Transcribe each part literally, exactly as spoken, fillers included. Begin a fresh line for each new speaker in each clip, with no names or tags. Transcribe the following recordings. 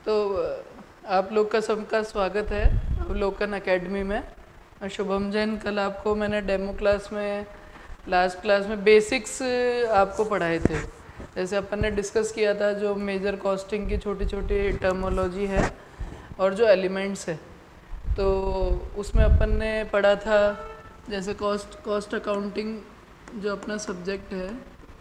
तो आप लोग का सबका स्वागत है अवलोकन एकेडमी में। मैं शुभम जैन। कल आपको मैंने डेमो क्लास में लास्ट क्लास में बेसिक्स आपको पढ़ाए थे। जैसे अपन ने डिस्कस किया था जो मेजर कॉस्टिंग की छोटी छोटी टर्मोलॉजी है और जो एलिमेंट्स है, तो उसमें अपन ने पढ़ा था जैसे कॉस्ट कॉस्ट अकाउंटिंग जो अपना सब्जेक्ट है,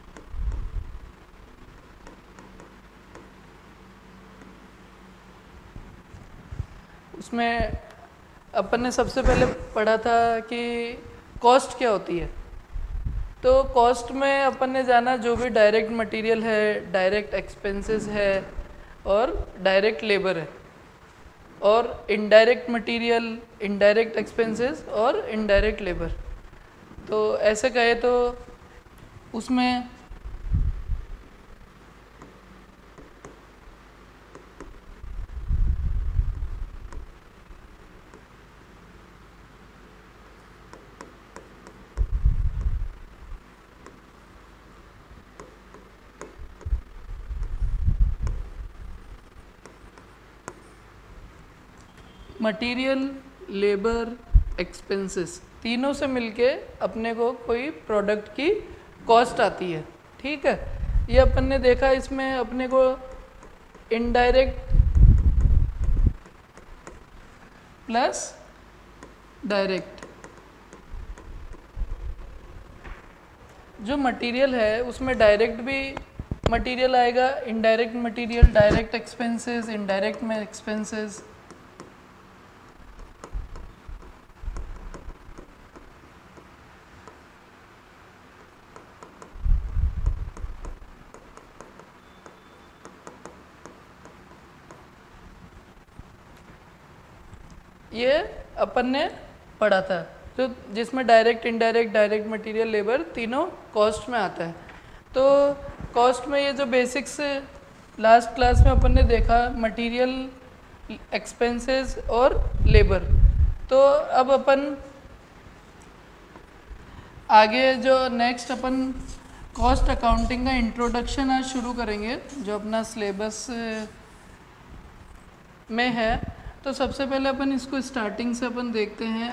उसमें अपन ने सबसे पहले पढ़ा था कि कॉस्ट क्या होती है। तो कॉस्ट में अपन ने जाना जो भी डायरेक्ट मटेरियल है, डायरेक्ट एक्सपेंसेस है और डायरेक्ट लेबर है, और इनडायरेक्ट मटेरियल, इनडायरेक्ट एक्सपेंसेस और इनडायरेक्ट लेबर। तो ऐसे कहे तो उसमें मटेरियल, लेबर, एक्सपेंसेस तीनों से मिलके अपने को कोई प्रोडक्ट की कॉस्ट आती है। ठीक है, ये अपन ने देखा। इसमें अपने को इनडायरेक्ट प्लस डायरेक्ट, जो मटेरियल है उसमें डायरेक्ट भी मटेरियल आएगा, indirect material, direct expenses, indirect में एक्सपेंसेस। ये अपन ने पढ़ा था, तो जिसमें direct, indirect, direct material, labour तीनों कॉस्ट में आता है। तो कॉस्ट में ये जो बेसिक्स लास्ट क्लास में अपन ने देखा, मटेरियल, एक्सपेंसेस और लेबर। तो अब अपन आगे जो नेक्स्ट अपन कॉस्ट अकाउंटिंग का इंट्रोडक्शन आज शुरू करेंगे, जो अपना सिलेबस में है। तो सबसे पहले अपन इसको स्टार्टिंग से अपन देखते हैं।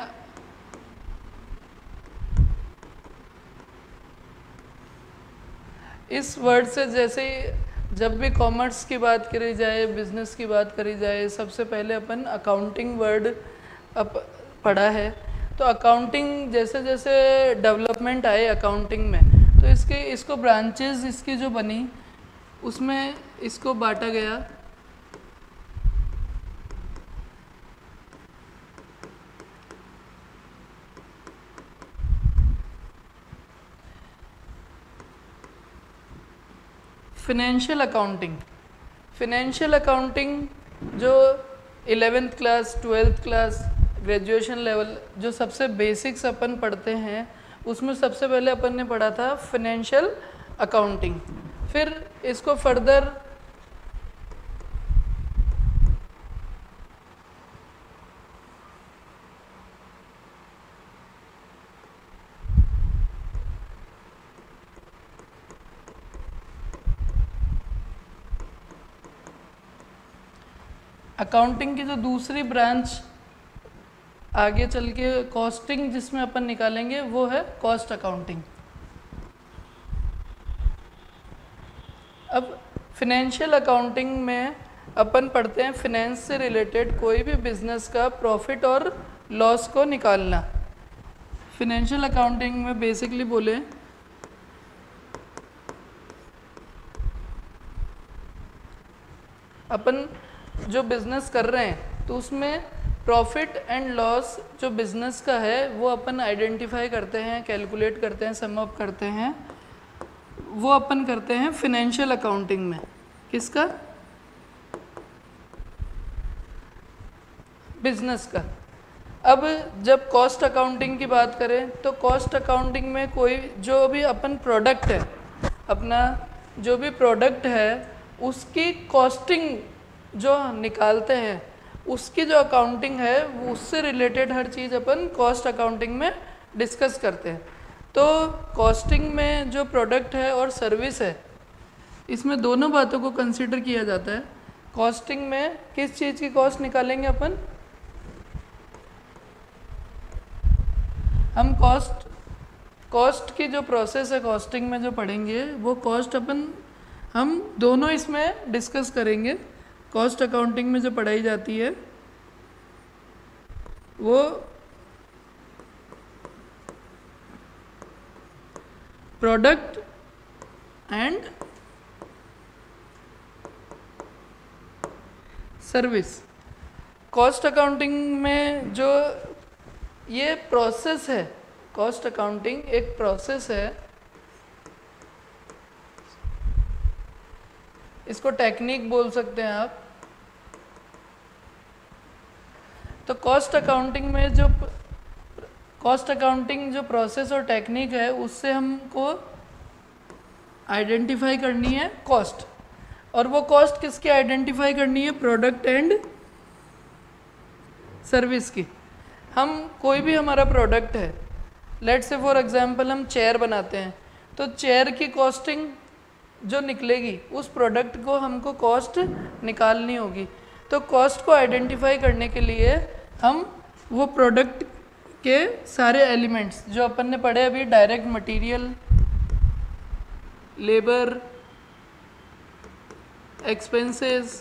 इस वर्ड से जैसे जब भी कॉमर्स की बात करी जाए, बिजनेस की बात करी जाए, सबसे पहले अपन अकाउंटिंग वर्ड अप पढ़ा है। तो अकाउंटिंग जैसे जैसे डेवलपमेंट आए अकाउंटिंग में, तो इसके इसको ब्रांचेस इसकी जो बनी उसमें इसको बांटा गया। फिनेंशियल अकाउंटिंग, फिनेंशियल अकाउंटिंग जो eleventh class, twelfth class, graduation level जो सबसे बेसिक्स अपन पढ़ते हैं, उसमें सबसे पहले अपन ने पढ़ा था फिनेंशियल अकाउंटिंग। फिर इसको फर्दर अकाउंटिंग की जो दूसरी ब्रांच आगे चल के कॉस्टिंग जिसमें अपन निकालेंगे वो है कॉस्ट अकाउंटिंग। अब फिनेंशियल अकाउंटिंग में अपन पढ़ते हैं फिनेंस से रिलेटेड कोई भी बिजनेस का प्रॉफिट और लॉस को निकालना। फिनेंशियल अकाउंटिंग में बेसिकली बोले अपन जो बिज़नेस कर रहे हैं तो उसमें प्रॉफिट एंड लॉस जो बिज़नेस का है वो अपन आइडेंटिफाई करते हैं, कैलकुलेट करते हैं, सम अप करते हैं। वो अपन करते हैं फिनेंशियल अकाउंटिंग में। किसका? बिज़नेस का। अब जब कॉस्ट अकाउंटिंग की बात करें तो कॉस्ट अकाउंटिंग में कोई जो भी अपन प्रोडक्ट है, अपना जो भी प्रोडक्ट है उसकी कॉस्टिंग जो निकालते हैं, उसकी जो अकाउंटिंग है वो उससे रिलेटेड हर चीज़ अपन कॉस्ट अकाउंटिंग में डिस्कस करते हैं। तो कॉस्टिंग में जो प्रोडक्ट है और सर्विस है, इसमें दोनों बातों को कंसिडर किया जाता है। कॉस्टिंग में किस चीज़ की कॉस्ट निकालेंगे अपन? हम कॉस्ट कॉस्ट की जो प्रोसेस है कॉस्टिंग में जो पढ़ेंगे वो कॉस्ट अपन हम दोनों इसमें डिस्कस करेंगे। कॉस्ट अकाउंटिंग में जो पढ़ाई जाती है वो product and service. Cost accounting में जो ये प्रोसेस है, कॉस्ट अकाउंटिंग एक प्रोसेस है, इसको टेक्निक बोल सकते हैं आप। तो कॉस्ट अकाउंटिंग में जो कॉस्ट अकाउंटिंग जो प्रोसेस और टेक्निक है उससे हमको आइडेंटिफाई करनी है कॉस्ट। और वो कॉस्ट किसकी आइडेंटिफाई करनी है? प्रोडक्ट एंड सर्विस की। हम कोई भी हमारा प्रोडक्ट है, लेट्स से फॉर एग्जांपल हम चेयर बनाते हैं, तो चेयर की कॉस्टिंग जो निकलेगी उस प्रोडक्ट को हमको कॉस्ट निकालनी होगी। तो कॉस्ट को आइडेंटिफाई करने के लिए हम वो प्रोडक्ट के सारे एलिमेंट्स जो अपन ने पढ़े अभी, डायरेक्ट मटेरियल, लेबर, एक्सपेंसेस,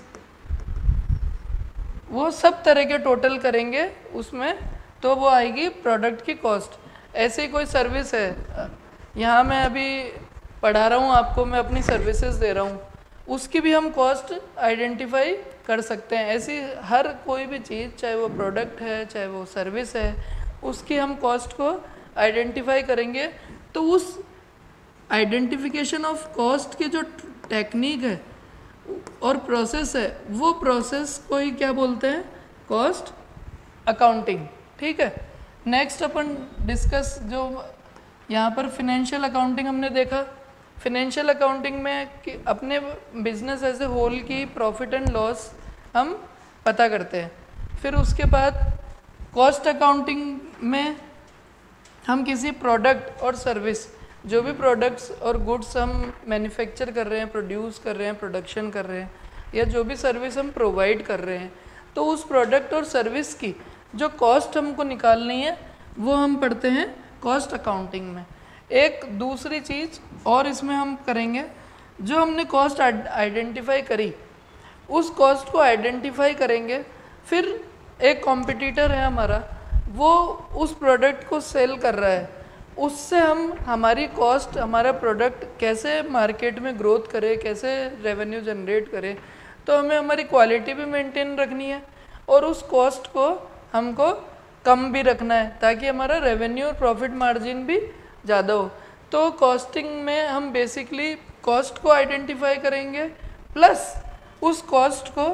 वो सब तरह के टोटल करेंगे उसमें, तो वो आएगी प्रोडक्ट की कॉस्ट। ऐसे ही कोई सर्विस है, यहाँ मैं अभी पढ़ा रहा हूँ आपको, मैं अपनी सर्विसेज दे रहा हूँ, उसकी भी हम कॉस्ट आइडेंटिफाई कर सकते हैं। ऐसी हर कोई भी चीज़, चाहे वो प्रोडक्ट है चाहे वो सर्विस है, उसकी हम कॉस्ट को आइडेंटिफाई करेंगे। तो उस आइडेंटिफिकेशन ऑफ कॉस्ट की जो टेक्निक है और प्रोसेस है, वो प्रोसेस को ही क्या बोलते हैं? Cost accounting. ठीक है। नेक्स्ट अपन डिस्कस, जो यहाँ पर फिनेंशियल अकाउंटिंग हमने देखा। फिनेंशियल अकाउंटिंग में कि अपने बिजनेस एज ए होल की प्रॉफिट एंड लॉस हम पता करते हैं। फिर उसके बाद कॉस्ट अकाउंटिंग में हम किसी प्रोडक्ट और सर्विस, जो भी प्रोडक्ट्स और गुड्स हम मैन्युफैक्चर कर रहे हैं, प्रोड्यूस कर रहे हैं, प्रोडक्शन कर रहे हैं, या जो भी सर्विस हम प्रोवाइड कर रहे हैं, तो उस प्रोडक्ट और सर्विस की जो कॉस्ट हमको निकालनी है वो हम पढ़ते हैं कॉस्ट अकाउंटिंग में। एक दूसरी चीज़ और इसमें हम करेंगे, जो हमने कॉस्ट आइडेंटिफाई करी उस कॉस्ट को आइडेंटिफाई करेंगे। फिर एक कॉम्पिटिटर है हमारा, वो उस प्रोडक्ट को सेल कर रहा है, उससे हम हमारी कॉस्ट, हमारा प्रोडक्ट कैसे मार्केट में ग्रोथ करे, कैसे रेवेन्यू जनरेट करे, तो हमें हमारी क्वालिटी भी मेंटेन रखनी है और उस कॉस्ट को हमको कम भी रखना है, ताकि हमारा रेवेन्यू और प्रॉफिट मार्जिन भी ज़्यादा हो। तो कॉस्टिंग में हम बेसिकली कॉस्ट को आइडेंटिफाई करेंगे, प्लस उस कॉस्ट को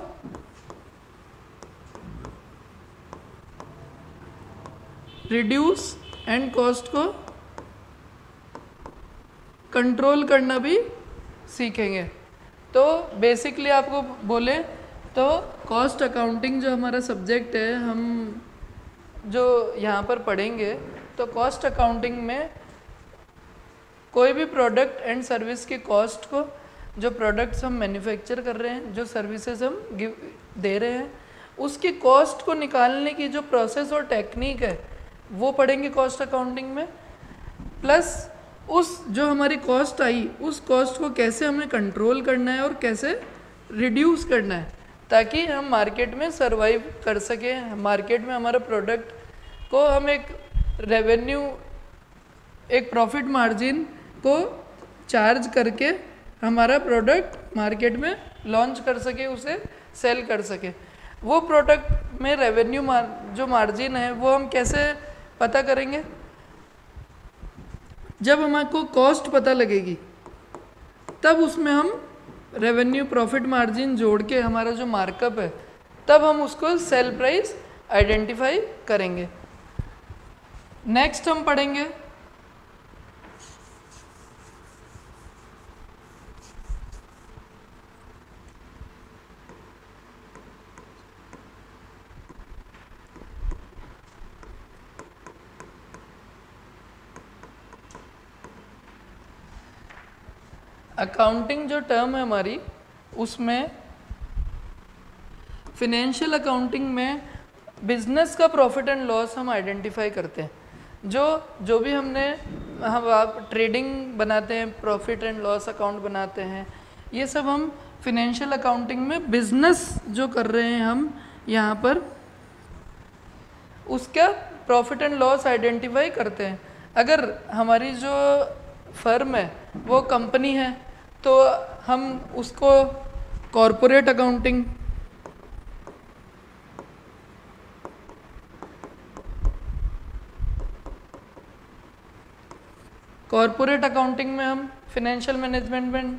रिड्यूस एंड कॉस्ट को कंट्रोल करना भी सीखेंगे। तो बेसिकली आपको बोले तो कॉस्ट अकाउंटिंग जो हमारा सब्जेक्ट है, हम जो यहाँ पर पढ़ेंगे, तो कॉस्ट अकाउंटिंग में कोई भी प्रोडक्ट एंड सर्विस की कॉस्ट को, जो प्रोडक्ट्स हम मैन्युफैक्चर कर रहे हैं, जो सर्विसेज हम गिव दे रहे हैं, उसकी कॉस्ट को निकालने की जो प्रोसेस और टेक्निक है वो पढ़ेंगे कॉस्ट अकाउंटिंग में। प्लस उस जो हमारी कॉस्ट आई, उस कॉस्ट को कैसे हमें कंट्रोल करना है और कैसे रिड्यूस करना है, ताकि हम मार्केट में सरवाइव कर सकें। मार्केट में हमारा प्रोडक्ट को हम एक रेवेन्यू, एक प्रॉफिट मार्जिन को चार्ज करके हमारा प्रोडक्ट मार्केट में लॉन्च कर सके, उसे सेल कर सके। वो प्रोडक्ट में रेवेन्यू मार जो मार्जिन है वो हम कैसे पता करेंगे? जब हमको कॉस्ट पता लगेगी तब उसमें हम रेवेन्यू प्रॉफिट मार्जिन जोड़ के हमारा जो मार्कअप है, तब हम उसको सेल प्राइस आइडेंटिफाई करेंगे। नेक्स्ट हम पढ़ेंगे अकाउंटिंग। जो टर्म है हमारी, उसमें फिनेंशियल अकाउंटिंग में बिजनेस का प्रॉफिट एंड लॉस हम आइडेंटिफाई करते हैं। जो जो भी हमने हम आप ट्रेडिंग बनाते हैं, प्रॉफिट एंड लॉस अकाउंट बनाते हैं, ये सब हम फिनेंशियल अकाउंटिंग में बिजनेस जो कर रहे हैं हम यहाँ पर उसका प्रॉफिट एंड लॉस आइडेंटिफाई करते हैं। अगर हमारी जो फर्म है वो कंपनी है तो हम उसको कॉरपोरेट अकाउंटिंग कॉरपोरेट अकाउंटिंग में हम फिनेंशियल मैनेजमेंट में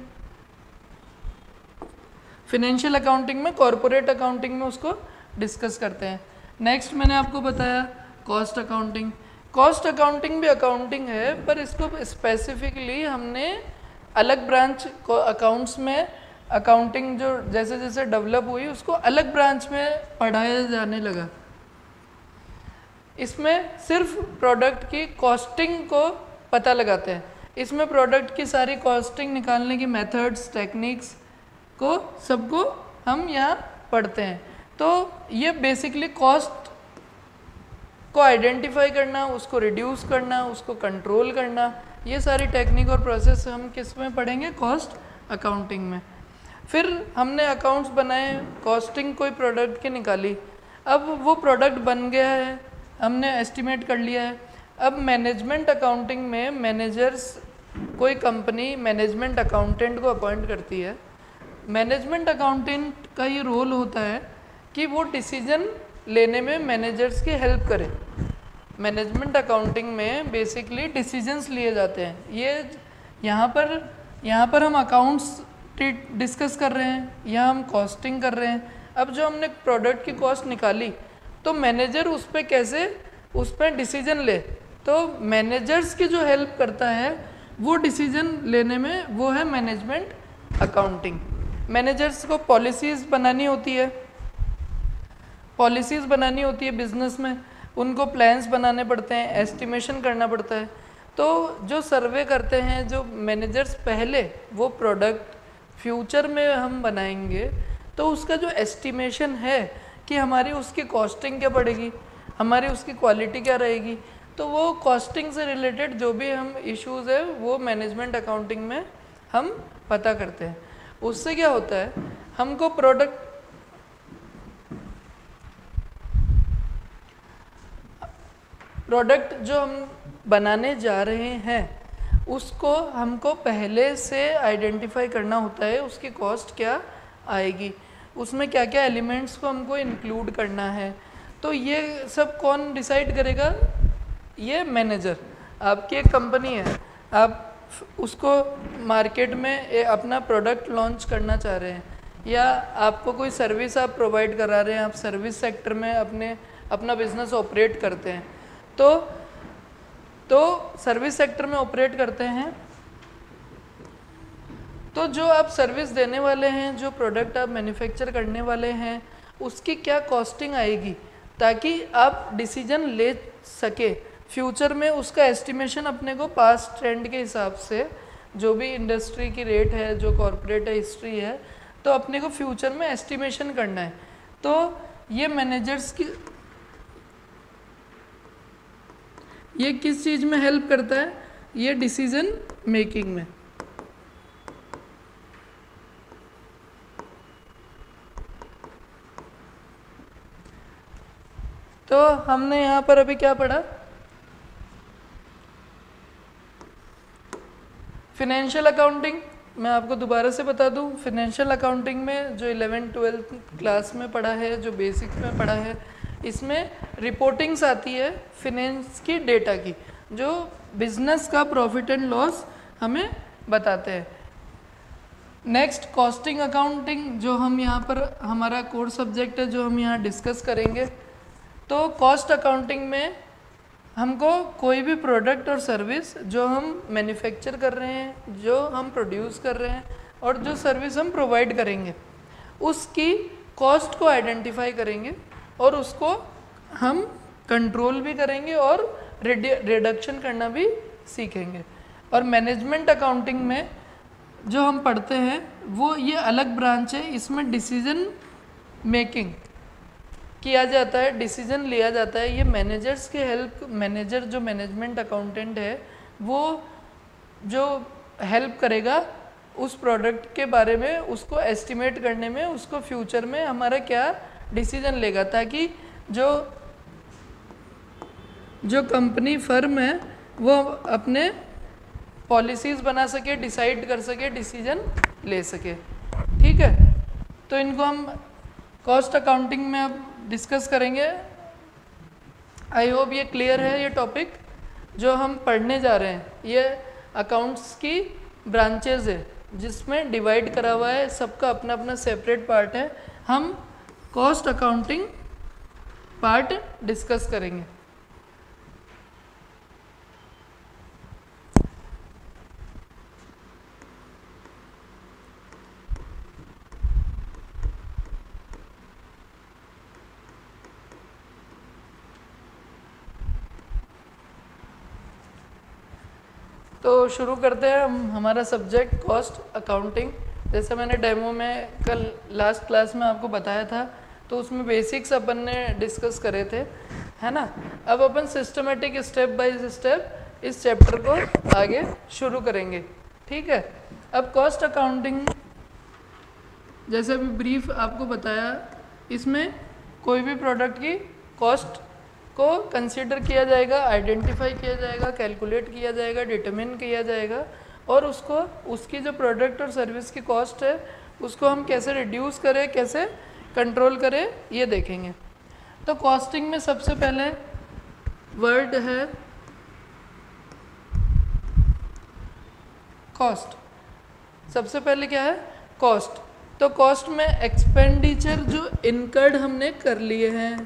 फिनेंशियल अकाउंटिंग में कॉरपोरेट अकाउंटिंग में उसको डिस्कस करते हैं। नेक्स्ट मैंने आपको बताया कॉस्ट अकाउंटिंग। कॉस्ट अकाउंटिंग भी अकाउंटिंग है, पर इसको स्पेसिफिकली हमने अलग ब्रांच को अकाउंट्स में अकाउंटिंग जो जैसे जैसे डेवलप हुई उसको अलग ब्रांच में पढ़ाया जाने लगा। इसमें सिर्फ प्रोडक्ट की कॉस्टिंग को पता लगाते हैं। इसमें प्रोडक्ट की सारी कॉस्टिंग निकालने की मेथड्स, टेक्निक्स को सबको हम यहाँ पढ़ते हैं। तो ये बेसिकली कॉस्ट को आइडेंटिफाई करना, उसको रिड्यूस करना, उसको कंट्रोल करना, ये सारी टेक्निक और प्रोसेस हम किस में पढ़ेंगे? कॉस्ट अकाउंटिंग में। फिर हमने अकाउंट्स बनाए, कॉस्टिंग कोई प्रोडक्ट की निकाली, अब वो प्रोडक्ट बन गया है, हमने एस्टिमेट कर लिया है। अब मैनेजमेंट अकाउंटिंग में मैनेजर्स, कोई कंपनी मैनेजमेंट अकाउंटेंट को अपॉइंट करती है। मैनेजमेंट अकाउंटेंट का ये रोल होता है कि वो डिसीजन लेने में मैनेजर्स की हेल्प करे। मैनेजमेंट अकाउंटिंग में बेसिकली डिसीजंस लिए जाते हैं। ये यहाँ पर यहाँ पर हम अकाउंट्स डिस्कस कर रहे हैं, यहाँ हम कॉस्टिंग कर रहे हैं। अब जो हमने प्रोडक्ट की कॉस्ट निकाली तो मैनेजर उस पर कैसे उस पर डिसीजन ले, तो मैनेजर्स की जो हेल्प करता है वो डिसीजन लेने में, वो है मैनेजमेंट अकाउंटिंग। मैनेजर्स को पॉलिसीज़ बनानी होती है पॉलिसीज़ बनानी होती है बिजनेस में, उनको प्लान्स बनाने पड़ते हैं, एस्टिमेशन करना पड़ता है। तो जो सर्वे करते हैं जो मैनेजर्स पहले, वो प्रोडक्ट फ्यूचर में हम बनाएंगे तो उसका जो एस्टिमेशन है कि हमारी उसकी कॉस्टिंग क्या पड़ेगी, हमारी उसकी क्वालिटी क्या रहेगी, तो वो कॉस्टिंग से रिलेटेड जो भी हम इश्यूज़ है वो मैनेजमेंट अकाउंटिंग में हम पता करते हैं। उससे क्या होता है, हमको प्रोडक्ट प्रोडक्ट जो हम बनाने जा रहे हैं उसको हमको पहले से आइडेंटिफाई करना होता है, उसकी कॉस्ट क्या आएगी, उसमें क्या क्या एलिमेंट्स को हमको इंक्लूड करना है। तो ये सब कौन डिसाइड करेगा? ये मैनेजर। आपकी एक कंपनी है, आप उसको मार्केट में अपना प्रोडक्ट लॉन्च करना चाह रहे हैं, या आपको कोई सर्विस आप प्रोवाइड करा रहे हैं, आप सर्विस सेक्टर में अपने अपना बिजनेस ऑपरेट करते हैं, तो तो सर्विस सेक्टर में ऑपरेट करते हैं तो जो आप सर्विस देने वाले हैं, जो प्रोडक्ट आप मैन्युफैक्चर करने वाले हैं, उसकी क्या कॉस्टिंग आएगी, ताकि आप डिसीजन ले सके फ्यूचर में। उसका एस्टिमेशन अपने को पास्ट ट्रेंड के हिसाब से, जो भी इंडस्ट्री की रेट है, जो कॉर्पोरेट हिस्ट्री है, तो अपने को फ्यूचर में एस्टिमेशन करना है। तो ये मैनेजर्स की ये किस चीज़ में हेल्प करता है? ये डिसीजन मेकिंग में। तो हमने यहाँ पर अभी क्या पढ़ा? Financial accounting. मैं आपको दोबारा से बता दूँ, फिनेंशियल अकाउंटिंग में जो इलेवेंथ ट्वेल्थ क्लास में पढ़ा है, जो बेसिक्स में पढ़ा है, इसमें रिपोर्टिंग्स आती है फिनेंस की, डेटा की, जो बिजनेस का प्रॉफिट एंड लॉस हमें बताते हैं। नेक्स्ट कॉस्टिंग अकाउंटिंग, जो हम यहाँ पर हमारा कोर सब्जेक्ट है, जो हम यहाँ डिस्कस करेंगे। तो कॉस्ट अकाउंटिंग में हमको कोई भी प्रोडक्ट और सर्विस जो हम मैन्युफैक्चर कर रहे हैं, जो हम प्रोड्यूस कर रहे हैं, और जो सर्विस हम प्रोवाइड करेंगे, उसकी कॉस्ट को आइडेंटिफाई करेंगे और उसको हम कंट्रोल भी करेंगे और रिडक्शन करना भी सीखेंगे। और मैनेजमेंट अकाउंटिंग में जो हम पढ़ते हैं वो ये अलग ब्रांच है, इसमें डिसीजन मेकिंग किया जाता है, डिसीजन लिया जाता है, ये मैनेजर्स के हेल्प, मैनेजर जो मैनेजमेंट अकाउंटेंट है वो जो हेल्प करेगा उस प्रोडक्ट के बारे में, उसको एस्टिमेट करने में, उसको फ्यूचर में हमारा क्या डिसीजन लेगा, ताकि जो जो कंपनी फर्म है वो अपने पॉलिसीज़ बना सके, डिसाइड कर सके, डिसीजन ले सके। ठीक है, तो इनको हम कॉस्ट अकाउंटिंग में अब डिस्कस करेंगे। आई होप ये क्लियर है। ये टॉपिक जो हम पढ़ने जा रहे हैं ये अकाउंट्स की ब्रांचेज है जिसमें डिवाइड करा हुआ है, सबका अपना अपना सेपरेट पार्ट है। हम कॉस्ट अकाउंटिंग पार्ट डिस्कस करेंगे। तो शुरू करते हैं हम हमारा सब्जेक्ट कॉस्ट अकाउंटिंग। जैसे मैंने डेमो में कल लास्ट क्लास में आपको बताया था, तो उसमें बेसिक्स अपन ने डिस्कस करे थे, है ना। अब अपन सिस्टमेटिक स्टेप बाय स्टेप इस चैप्टर को आगे शुरू करेंगे। ठीक है, अब कॉस्ट अकाउंटिंग जैसे अभी ब्रीफ आपको बताया, इसमें कोई भी प्रोडक्ट की कॉस्ट को कंसीडर किया जाएगा, आइडेंटिफाई किया जाएगा, कैलकुलेट किया जाएगा, डिटरमिन किया जाएगा, और उसको उसकी जो प्रोडक्ट और सर्विस की कॉस्ट है उसको हम कैसे रिड्यूस करें, कैसे कंट्रोल करें, ये देखेंगे। तो कॉस्टिंग में सबसे पहले वर्ड है कॉस्ट। सबसे पहले क्या है? कॉस्ट। तो कॉस्ट में एक्सपेंडिचर जो इनकर्ड हमने कर लिए हैं,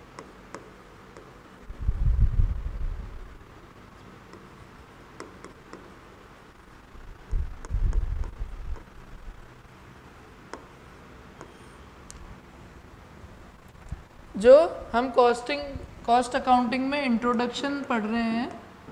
जो हम कॉस्टिंग कॉस्ट अकाउंटिंग में इंट्रोडक्शन पढ़ रहे हैं,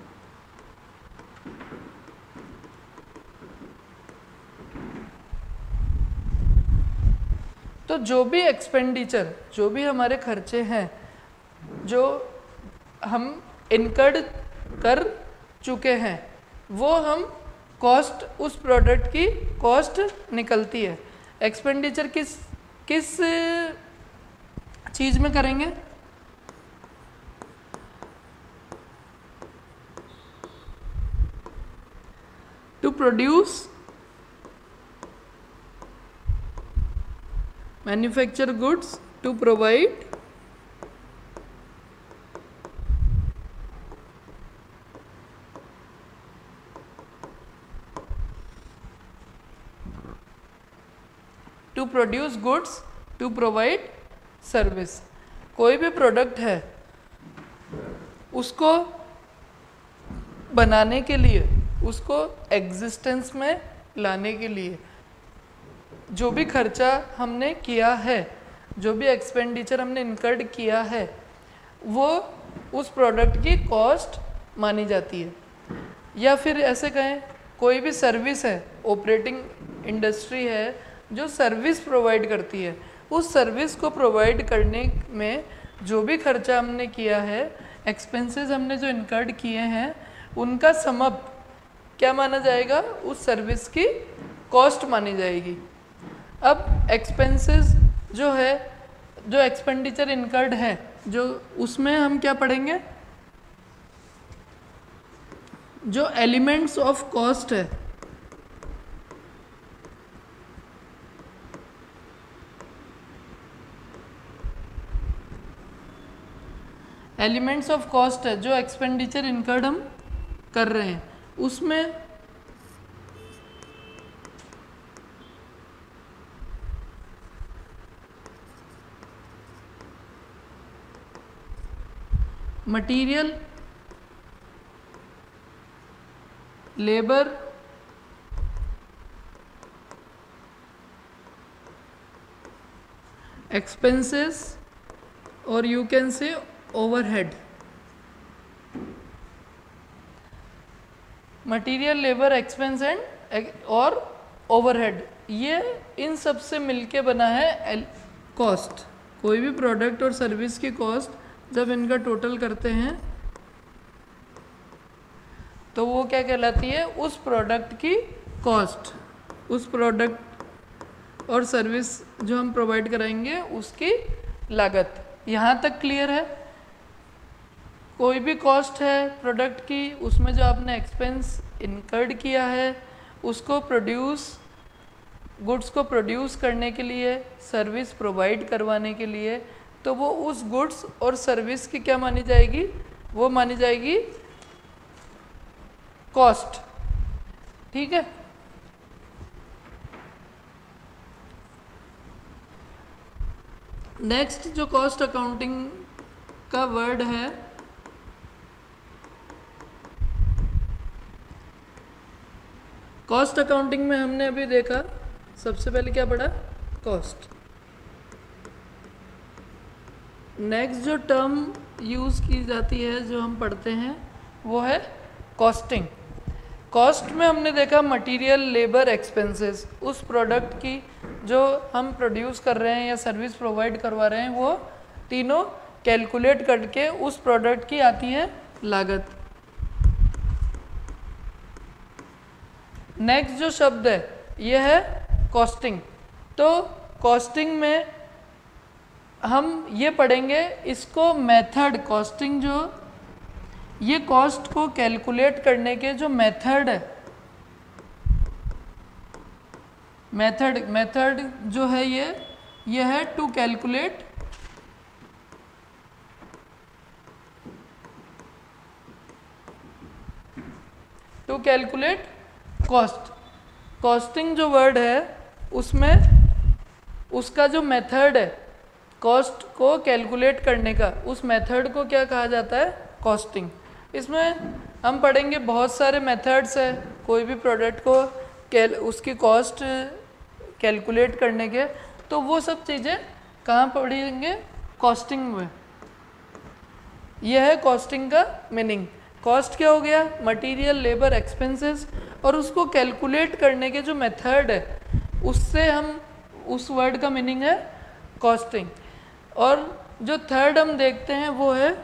तो जो भी एक्सपेंडिचर, जो भी हमारे खर्चे हैं जो हम इनकर्ड कर चुके हैं, वो हम कॉस्ट, उस प्रोडक्ट की कॉस्ट निकलती है। एक्सपेंडिचर किस किस चीज में करेंगे? To produce manufacture goods, to provide to produce goods, to provide service. कोई भी प्रोडक्ट है उसको बनाने के लिए, उसको एग्जिस्टेंस में लाने के लिए जो भी खर्चा हमने किया है, जो भी एक्सपेंडिचर हमने इनकर्ड किया है, वो उस प्रोडक्ट की कॉस्ट मानी जाती है। या फिर ऐसे कहें, कोई भी सर्विस है, ऑपरेटिंग इंडस्ट्री है जो सर्विस प्रोवाइड करती है, उस सर्विस को प्रोवाइड करने में जो भी खर्चा हमने किया है, एक्सपेंसेस हमने जो इनकर्ड किए हैं, उनका सम अप क्या माना जाएगा? उस सर्विस की कॉस्ट मानी जाएगी। अब एक्सपेंसेस जो है, जो एक्सपेंडिचर इनकर्ड है, जो उसमें हम क्या पढ़ेंगे? जो एलिमेंट्स ऑफ कॉस्ट है, एलिमेंट्स ऑफ कॉस्ट है, जो एक्सपेंडिचर इनकर्ड हम कर रहे हैं, उसमें मटीरियल, लेबर, एक्सपेंसेस, और you can say overhead. Material, labour, expense and और ओवरहेड, ये इन सब से मिलके बना है कॉस्ट। कोई भी प्रोडक्ट और सर्विस की कॉस्ट जब इनका टोटल करते हैं तो वो क्या कहलाती है, उस प्रोडक्ट की कॉस्ट, उस प्रोडक्ट और सर्विस जो हम प्रोवाइड कराएंगे उसकी लागत। यहाँ तक क्लियर है? कोई भी कॉस्ट है प्रोडक्ट की, उसमें जो आपने एक्सपेंस इनकर्ड किया है उसको प्रोड्यूस गुड्स को प्रोड्यूस करने के लिए, सर्विस प्रोवाइड करवाने के लिए, तो वो उस गुड्स और सर्विस की क्या मानी जाएगी, वो मानी जाएगी कॉस्ट। ठीक है। नेक्स्ट जो कॉस्ट अकाउंटिंग का वर्ड है कॉस्ट अकाउंटिंग में हमने अभी देखा, सबसे पहले क्या पढ़ा, कॉस्ट। नेक्स्ट जो टर्म यूज़ की जाती है जो हम पढ़ते हैं वो है कॉस्टिंग। कॉस्ट में हमने देखा मटेरियल, लेबर, एक्सपेंसेस, उस प्रोडक्ट की जो हम प्रोड्यूस कर रहे हैं या सर्विस प्रोवाइड करवा रहे हैं वो तीनों कैलकुलेट करके उस प्रोडक्ट की आती है लागत। नेक्स्ट जो शब्द है ये है कॉस्टिंग। तो कॉस्टिंग में हम ये पढ़ेंगे इसको मेथड, कॉस्टिंग जो ये कॉस्ट को कैलकुलेट करने के जो मेथड है, मेथड मेथड जो है ये ये है to calculate to calculate cost. Costing जो वर्ड है उसमें उसका जो मेथड है कॉस्ट को कैलकुलेट करने का, उस मेथड को क्या कहा जाता है, कॉस्टिंग। इसमें हम पढ़ेंगे बहुत सारे मेथड्स है कोई भी प्रोडक्ट को कैल उसकी कॉस्ट कैलकुलेट करने के, तो वो सब चीज़ें कहाँ पढ़ेंगे, कॉस्टिंग में। यह है कॉस्टिंग का मीनिंग। कॉस्ट क्या हो गया, मटेरियल, लेबर, एक्सपेंसेस, और उसको कैलकुलेट करने के जो मेथड है उससे हम, उस वर्ड का मीनिंग है कॉस्टिंग। और जो थर्ड हम देखते हैं वो है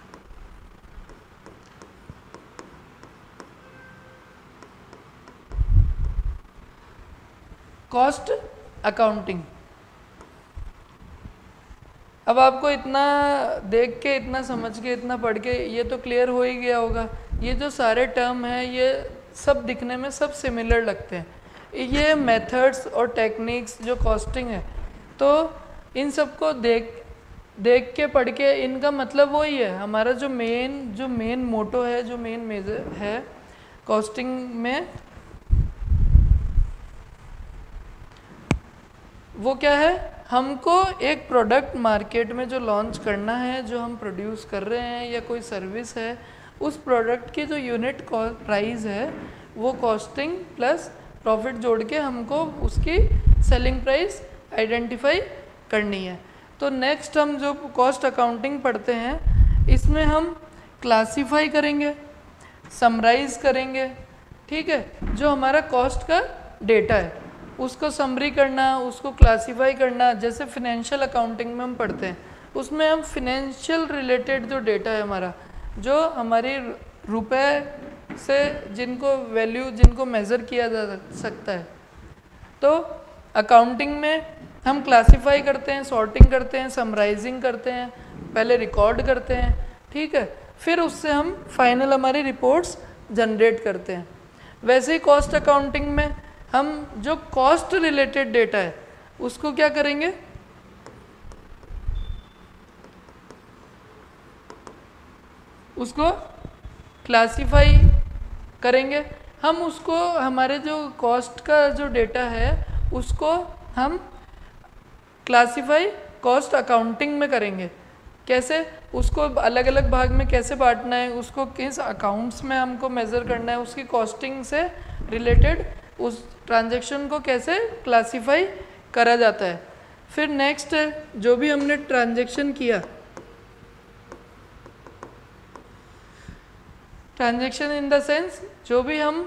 कॉस्ट अकाउंटिंग। अब आपको इतना देख के, इतना समझ के, इतना पढ़ के ये तो क्लियर हो ही गया होगा, ये जो सारे टर्म हैं ये सब दिखने में सब सिमिलर लगते हैं। ये मेथड्स और टेक्निक्स जो कॉस्टिंग है, तो इन सबको देख देख के पढ़ के इनका मतलब वही है। हमारा जो मेन जो मेन मोटो है, जो मेन मेजर है कॉस्टिंग में, वो क्या है, हमको एक प्रोडक्ट मार्केट में जो लॉन्च करना है, जो हम प्रोड्यूस कर रहे हैं या कोई सर्विस है, उस प्रोडक्ट की जो यूनिट प्राइस है वो कॉस्टिंग प्लस प्रॉफिट जोड़ के हमको उसकी सेलिंग प्राइस आइडेंटिफाई करनी है। तो नेक्स्ट हम जो कॉस्ट अकाउंटिंग पढ़ते हैं इसमें हम क्लासिफाई करेंगे, समराइज करेंगे, ठीक है। जो हमारा कॉस्ट का डेटा है उसको समरी करना, उसको क्लासिफाई करना, जैसे फिनेंशियल अकाउंटिंग में हम पढ़ते हैं उसमें हम फिनेंशियल रिलेटेड जो डेटा है हमारा, जो हमारी रुपए से जिनको वैल्यू, जिनको मेज़र किया जा सकता है, तो अकाउंटिंग में हम क्लासिफाई करते हैं, सॉर्टिंग करते हैं, समराइजिंग करते हैं, पहले रिकॉर्ड करते हैं, ठीक है, फिर उससे हम फाइनल हमारी रिपोर्ट्स जनरेट करते हैं। वैसे ही कॉस्ट अकाउंटिंग में हम जो कॉस्ट रिलेटेड डेटा है उसको क्या करेंगे, उसको क्लासिफाई करेंगे। हम उसको, हमारे जो कॉस्ट का जो डेटा है उसको हम क्लासिफाई कॉस्ट अकाउंटिंग में करेंगे। कैसे, उसको अलग अलग भाग में कैसे बांटना है, उसको किस अकाउंट्स में हमको मेज़र करना है, उसकी कॉस्टिंग से रिलेटेड उस ट्रांजैक्शन को कैसे क्लासिफाई करा जाता है। फिर नेक्स्ट है, जो भी हमने ट्रांजैक्शन किया, ट्रांजैक्शन इन द सेंस जो भी हम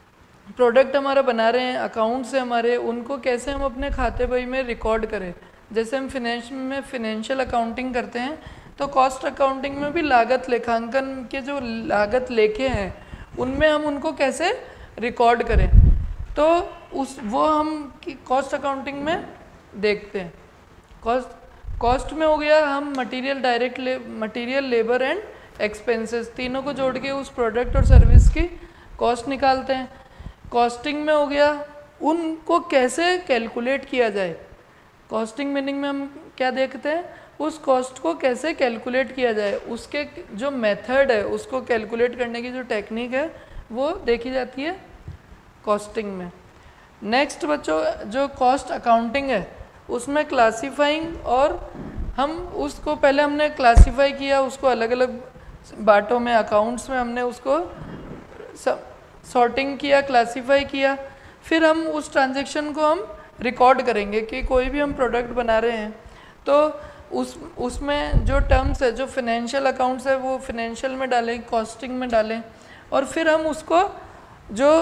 प्रोडक्ट हमारा बना रहे हैं, अकाउंट से हमारे, उनको कैसे हम अपने खाते बही में रिकॉर्ड करें। जैसे हम फिनेंश में फिनेंशियल अकाउंटिंग करते हैं, तो कॉस्ट अकाउंटिंग में भी लागत लेखांकन के जो लागत लेखे हैं उनमें हम उनको कैसे रिकॉर्ड करें, तो उस वो हम कॉस्ट अकाउंटिंग में देखते हैं। कॉस्ट कॉस्ट में हो गया हम मटेरियल डायरेक्ट ले मटेरियल लेबर एंड एक्सपेंसेस तीनों को जोड़ के उस प्रोडक्ट और सर्विस की कॉस्ट निकालते हैं। कॉस्टिंग में हो गया उनको कैसे कैलकुलेट किया जाए। कॉस्टिंग मीनिंग में हम क्या देखते हैं, उस कॉस्ट को कैसे कैलकुलेट किया जाए, उसके जो मेथड है उसको कैलकुलेट करने की जो टेक्निक है वो देखी जाती है कॉस्टिंग में। नेक्स्ट बच्चों जो कॉस्ट अकाउंटिंग है उसमें क्लासीफाइंग, और हम उसको पहले हमने क्लासीफाई किया, उसको अलग अलग बाटों में अकाउंट्स में हमने उसको सॉर्टिंग किया, क्लासीफाई किया, फिर हम उस ट्रांजैक्शन को हम रिकॉर्ड करेंगे कि कोई भी हम प्रोडक्ट बना रहे हैं तो उस उसमें जो टर्म्स है, जो फिनेंशियल अकाउंट्स है वो फिनेंशियल में डालें, कॉस्टिंग में डालें, और फिर हम उसको जो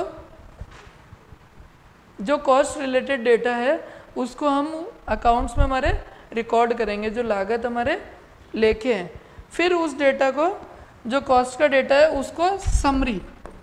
जो कॉस्ट रिलेटेड डेटा है उसको हम अकाउंट्स में हमारे रिकॉर्ड करेंगे, जो लागत हमारे लेखे हैं। फिर उस डेटा को, जो कॉस्ट का डेटा है उसको समरी,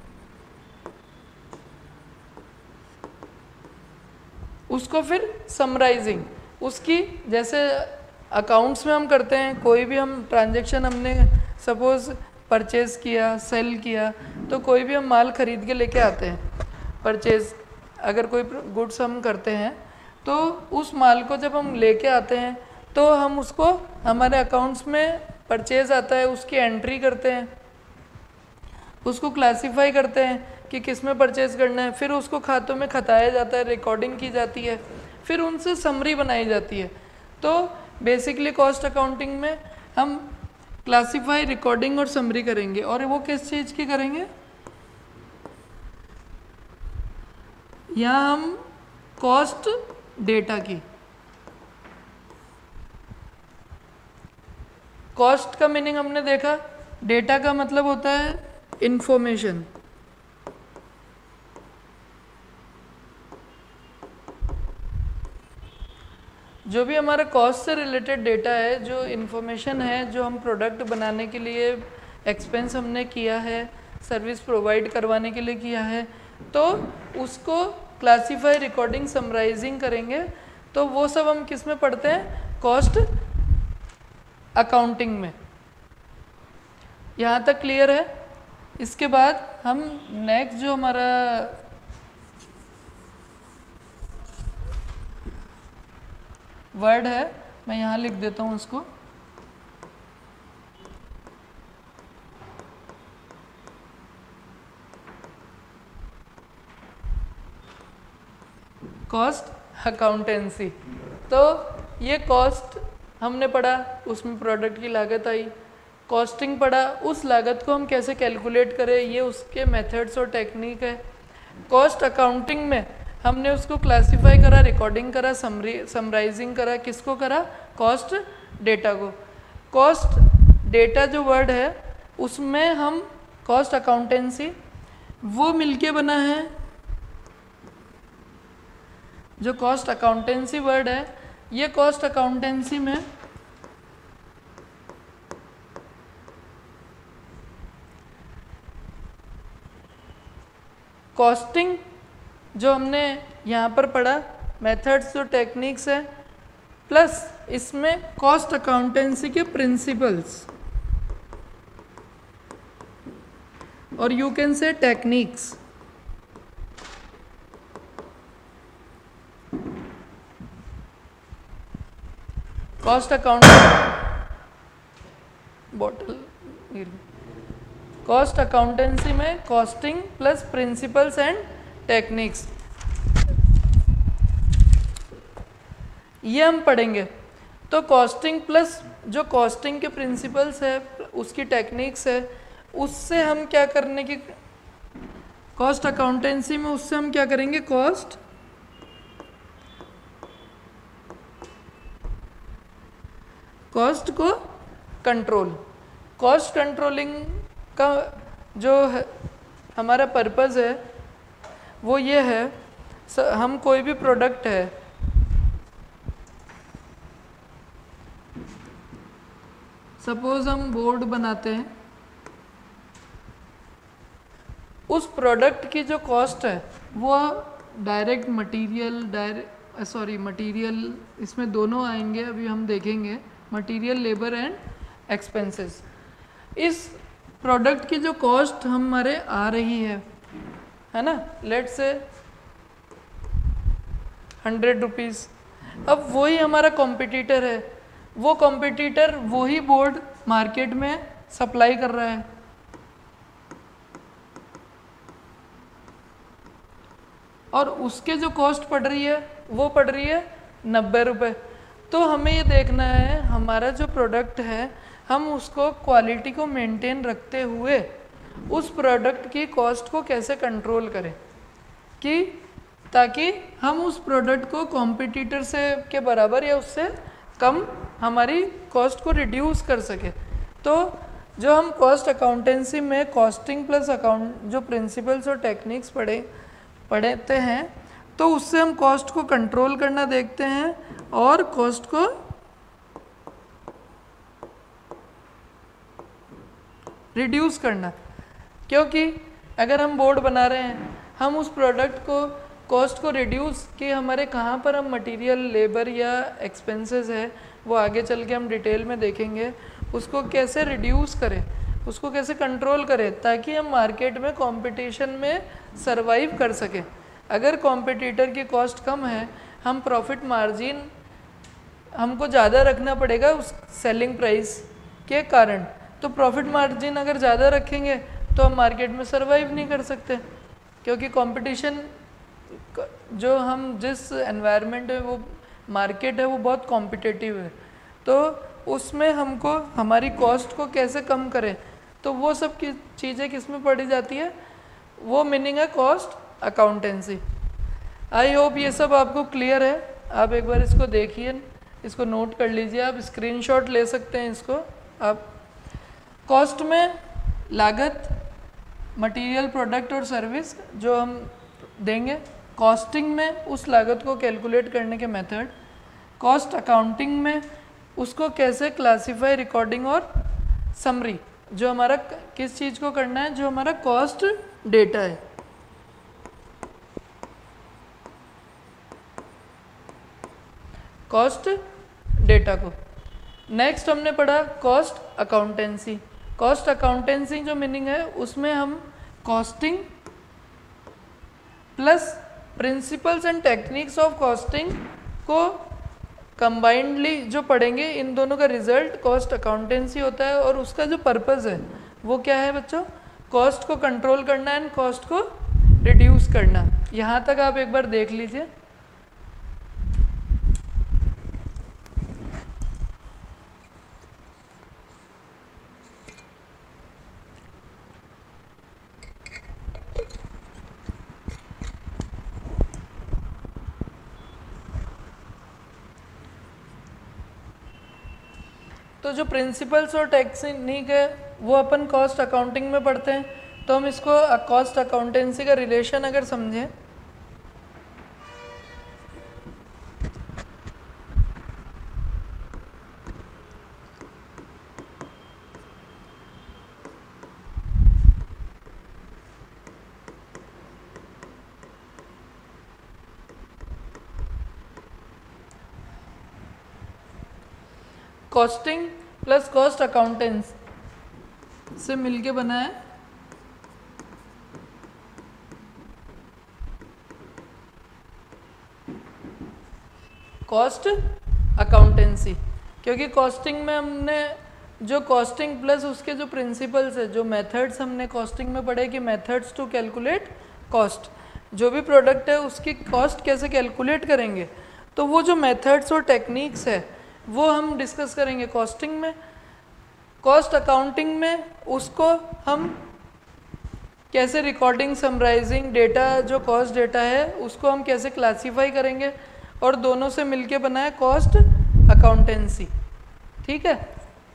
उसको फिर समराइजिंग, उसकी जैसे अकाउंट्स में हम करते हैं, कोई भी हम ट्रांजैक्शन हमने सपोज परचेज़ किया, सेल किया, तो कोई भी हम माल खरीद के लेके आते हैं, परचेज़ अगर कोई गुड्स हम करते हैं तो उस माल को जब हम लेके आते हैं तो हम उसको हमारे अकाउंट्स में परचेज़ आता है, उसकी एंट्री करते हैं, उसको क्लासीफाई करते हैं कि किस में परचेज़ करना है, फिर उसको खातों में खताया जाता है, रिकॉर्डिंग की जाती है, फिर उनसे समरी बनाई जाती है। तो बेसिकली कॉस्ट अकाउंटिंग में हम क्लासीफाई, रिकॉर्डिंग और समरी करेंगे, और वो किस चीज़ की करेंगे, यहाँ हम कॉस्ट डेटा की। कॉस्ट का मीनिंग हमने देखा, डेटा का मतलब होता है इंफॉर्मेशन। जो भी हमारा कॉस्ट से रिलेटेड डेटा है, जो इन्फॉर्मेशन है, जो हम प्रोडक्ट बनाने के लिए एक्सपेंस हमने किया है, सर्विस प्रोवाइड करवाने के लिए किया है, तो उसको क्लासीफाई, रिकॉर्डिंग, समराइजिंग करेंगे। तो वो सब हम किस में पढ़ते हैं, कॉस्ट अकाउंटिंग में। यहाँ तक क्लियर है। इसके बाद हम नेक्स्ट जो हमारा वर्ड है, मैं यहाँ लिख देता हूँ उसको, कॉस्ट अकाउंटेंसी। तो ये कॉस्ट हमने पढ़ा, उसमें प्रोडक्ट की लागत आई, कॉस्टिंग पढ़ा, उस लागत को हम कैसे कैलकुलेट करें, ये उसके मेथड्स और टेक्निक है। कॉस्ट अकाउंटिंग में हमने उसको क्लासीफाई करा, रिकॉर्डिंग करा, समरी समराइजिंग करा, किसको करा, कॉस्ट डेटा को। कॉस्ट डेटा जो वर्ड है उसमें हम कॉस्ट अकाउंटेंसी वो मिलके बना है, जो कॉस्ट अकाउंटेंसी वर्ड है, ये कॉस्ट अकाउंटेंसी में कॉस्टिंग जो हमने यहाँ पर पढ़ा, मेथड्स जो टेक्निक्स है, प्लस इसमें कॉस्ट अकाउंटेंसी के प्रिंसिपल्स और you can say techniques. Cost account बॉटल कॉस्ट अकाउंटेंसी में costing plus principles and techniques, ये हम पढ़ेंगे। तो कॉस्टिंग प्लस जो कॉस्टिंग के प्रिंसिपल्स है, उसकी टेक्निक्स है, उससे हम क्या करने की, कॉस्ट अकाउंटेंसी में उससे हम क्या करेंगे, कॉस्ट कॉस्ट को कंट्रोल। कॉस्ट कंट्रोलिंग का जो है हमारा पर्पज़ है वो ये है, हम कोई भी प्रोडक्ट है, सपोज हम बोर्ड बनाते हैं, उस प्रोडक्ट की जो कॉस्ट है वो direct material direct sorry material इसमें दोनों आएंगे, अभी हम देखेंगे मटेरियल, लेबर एंड एक्सपेंसेस। इस प्रोडक्ट की जो कॉस्ट हमारे आ रही है है ना, लेट से हंड्रेड रुपीज़। अब वही हमारा कॉम्पिटिटर है, वो कॉम्पिटिटर वही बोर्ड मार्केट में सप्लाई कर रहा है, और उसके जो कॉस्ट पड़ रही है वो पड़ रही है नब्बे रुपये। तो हमें ये देखना है हमारा जो प्रोडक्ट है हम उसको क्वालिटी को मेंटेन रखते हुए उस प्रोडक्ट की कॉस्ट को कैसे कंट्रोल करें, कि ताकि हम उस प्रोडक्ट को कॉम्पिटिटर से के बराबर या उससे कम हमारी कॉस्ट को रिड्यूस कर सके। तो जो हम कॉस्ट अकाउंटेंसी में कॉस्टिंग प्लस अकाउंट जो प्रिंसिपल्स और टेक्निक्स पढ़े पढ़ते हैं, तो उससे हम कॉस्ट को कंट्रोल करना देखते हैं और कॉस्ट को रिड्यूस करना। क्योंकि अगर हम बोर्ड बना रहे हैं, हम उस प्रोडक्ट को कॉस्ट को रिड्यूस कि हमारे कहाँ पर हम मटेरियल, लेबर या एक्सपेंसेस है वो आगे चल के हम डिटेल में देखेंगे, उसको कैसे रिड्यूस करें, उसको कैसे कंट्रोल करें ताकि हम मार्केट में कंपटीशन में सरवाइव कर सकें। अगर कॉम्पिटिटर की कॉस्ट कम है, हम प्रॉफिट मार्जिन हमको ज़्यादा रखना पड़ेगा उस सेलिंग प्राइस के कारण। तो प्रॉफिट मार्जिन अगर ज़्यादा रखेंगे तो हम मार्केट में सरवाइव नहीं कर सकते, क्योंकि कंपटीशन जो हम जिस एनवायरनमेंट है वो मार्केट है वो बहुत कॉम्पिटिटिव है। तो उसमें हमको हमारी कॉस्ट को कैसे कम करें, तो वो सब की चीज़ें किस में पढ़ी जाती है, वो मीनिंग है कॉस्ट अकाउंटेंसी। आई होप ये सब आपको क्लियर है। आप एक बार इसको देखिए, इसको नोट कर लीजिए, आप स्क्रीनशॉट ले सकते हैं इसको। आप कॉस्ट में लागत, मटेरियल, प्रोडक्ट और सर्विस जो हम देंगे, कॉस्टिंग में उस लागत को कैलकुलेट करने के मेथड, कॉस्ट अकाउंटिंग में उसको कैसे क्लासीफाई, रिकॉर्डिंग और समरी, जो हमारा किस चीज़ को करना है, जो हमारा कॉस्ट डेटा है। कॉस्ट डेटा को नेक्स्ट हमने पढ़ा कॉस्ट अकाउंटेंसी। कॉस्ट अकाउंटेंसी जो मीनिंग है उसमें हम costing plus principles and techniques of costing को कंबाइंडली जो पढ़ेंगे, इन दोनों का रिजल्ट कॉस्ट अकाउंटेंसी होता है। और उसका जो पर्पस है वो क्या है बच्चों, कॉस्ट को कंट्रोल करना एंड कॉस्ट को रिड्यूस करना। यहाँ तक आप एक बार देख लीजिए। तो जो प्रिंसिपल्स और टेक्निक है वो अपन कॉस्ट अकाउंटिंग में पढ़ते हैं। तो हम इसको कॉस्ट अकाउंटेंसी का रिलेशन अगर समझें, कॉस्टिंग प्लस कॉस्ट अकाउंटेंस से मिलके बना है कॉस्ट अकाउंटेंसी। क्योंकि कॉस्टिंग में हमने जो कॉस्टिंग प्लस उसके जो प्रिंसिपल्स है, जो मेथड्स हमने कॉस्टिंग में पढ़े कि मेथड्स टू कैलकुलेट कॉस्ट, जो भी प्रोडक्ट है उसकी कॉस्ट कैसे कैलकुलेट करेंगे, तो वो जो मेथड्स और टेक्निक्स है वो हम डिस्कस करेंगे कॉस्टिंग में। कॉस्ट अकाउंटिंग में उसको हम कैसे रिकॉर्डिंग, समराइजिंग डेटा, जो कॉस्ट डेटा है उसको हम कैसे क्लासीफाई करेंगे, और दोनों से मिलके बना है कॉस्ट अकाउंटेंसी। ठीक है,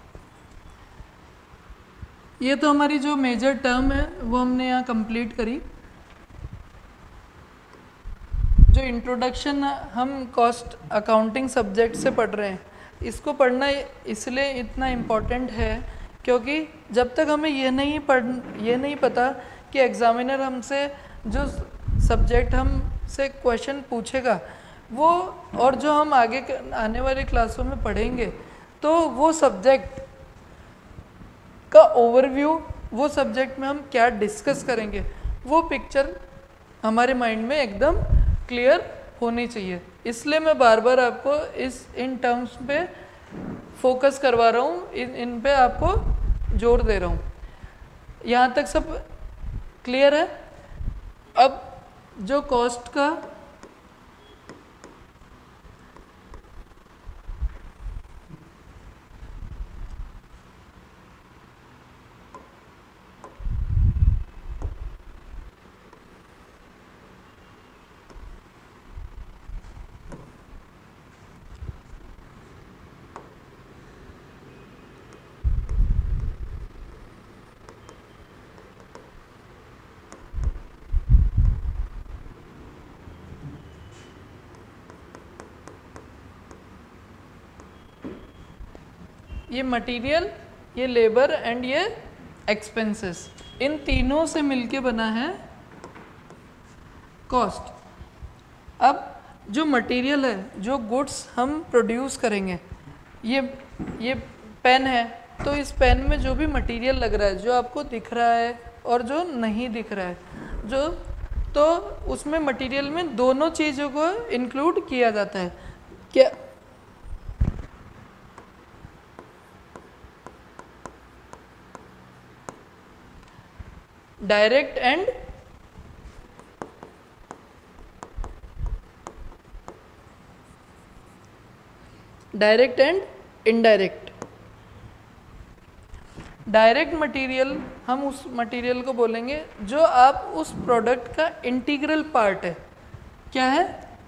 ये तो हमारी जो मेजर टर्म है वो हमने यहाँ कंप्लीट करी। जो इंट्रोडक्शन हम कॉस्ट अकाउंटिंग सब्जेक्ट से पढ़ रहे हैं, इसको पढ़ना इसलिए इतना इम्पोर्टेंट है क्योंकि जब तक हमें ये नहीं पढ़ ये नहीं पता कि एग्ज़ामिनर हमसे जो सब्जेक्ट हमसे क्वेश्चन पूछेगा वो, और जो हम आगे आने वाली क्लासों में पढ़ेंगे, तो वो सब्जेक्ट का ओवरव्यू, वो सब्जेक्ट में हम क्या डिस्कस करेंगे, वो पिक्चर हमारे माइंड में एकदम क्लियर होनी चाहिए। इसलिए मैं बार बार आपको इस इन टर्म्स पे फोकस करवा रहा हूँ, इन इन पे आपको जोर दे रहा हूँ। यहाँ तक सब क्लियर है? अब जो कॉस्ट का ये मटेरियल, ये लेबर एंड ये एक्सपेंसेस, इन तीनों से मिलके बना है कॉस्ट। अब जो मटेरियल है, जो गुड्स हम प्रोड्यूस करेंगे, ये ये पेन है, तो इस पेन में जो भी मटेरियल लग रहा है, जो आपको दिख रहा है और जो नहीं दिख रहा है, जो तो उसमें मटेरियल में दोनों चीज़ों को इंक्लूड किया जाता है। क्या direct and direct and indirect. Direct material, हम उस मटेरियल को बोलेंगे जो आप उस प्रोडक्ट का इंटीग्रल पार्ट है। क्या है?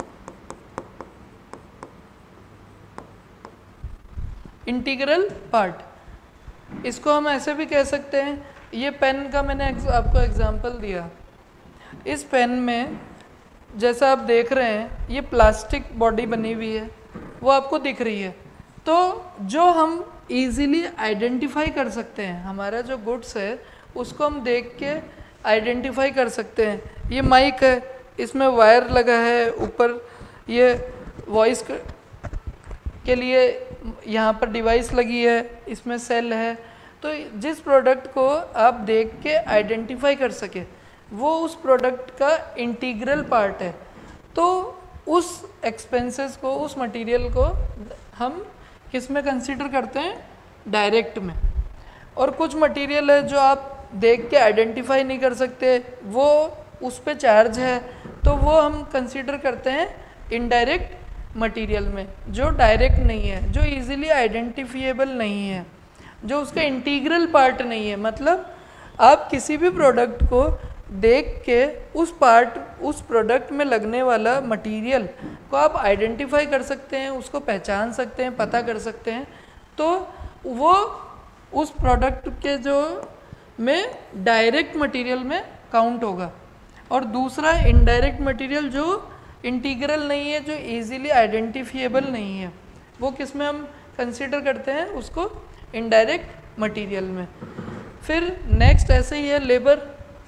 Integral part. इसको हम ऐसे भी कह सकते हैं, ये पेन का मैंने आपको एग्जांपल दिया। इस पेन में जैसा आप देख रहे हैं, ये प्लास्टिक बॉडी बनी हुई है, वो आपको दिख रही है। तो जो हम इजीली आइडेंटिफाई कर सकते हैं, हमारा जो गुड्स है उसको हम देख के आइडेंटिफाई कर सकते हैं। ये माइक है, इसमें वायर लगा है, ऊपर ये वॉइस के लिए यहाँ पर डिवाइस लगी है, इसमें सेल है। तो जिस प्रोडक्ट को आप देख के आइडेंटिफाई कर सके, वो उस प्रोडक्ट का इंटीग्रल पार्ट है। तो उस एक्सपेंसेस को, उस मटेरियल को हम किस में कंसीडर करते हैं? डायरेक्ट में। और कुछ मटेरियल है जो आप देख के आइडेंटिफाई नहीं कर सकते, वो उस पे चार्ज है, तो वो हम कंसीडर करते हैं इनडायरेक्ट मटेरियल में, जो डायरेक्ट नहीं है, जो इजीली आइडेंटिफिएबल नहीं है, जो उसका इंटीग्रल पार्ट नहीं है। मतलब आप किसी भी प्रोडक्ट को देख के उस पार्ट, उस प्रोडक्ट में लगने वाला मटेरियल को आप आइडेंटिफाई कर सकते हैं, उसको पहचान सकते हैं, पता कर सकते हैं, तो वो उस प्रोडक्ट के जो में डायरेक्ट मटेरियल में काउंट होगा। और दूसरा इनडायरेक्ट मटेरियल जो इंटीग्रल नहीं है, जो इजीली आइडेंटिफिएबल नहीं है, वो किस में हम कंसीडर करते हैं? उसको इनडायरेक्ट मटेरियल में। फिर नेक्स्ट ऐसे ही है लेबर।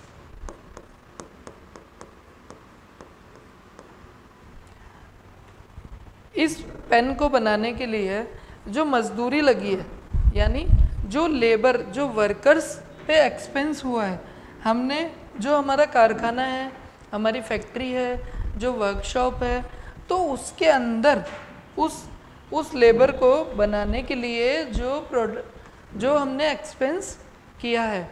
इस पेन को बनाने के लिए जो मजदूरी लगी है, यानी जो लेबर, जो वर्कर्स पे एक्सपेंस हुआ है, हमने जो हमारा कारखाना है, हमारी फैक्ट्री है, जो वर्कशॉप है, तो उसके अंदर उस उस लेबर को बनाने के लिए जो प्रोडक्ट, जो हमने एक्सपेंस किया है,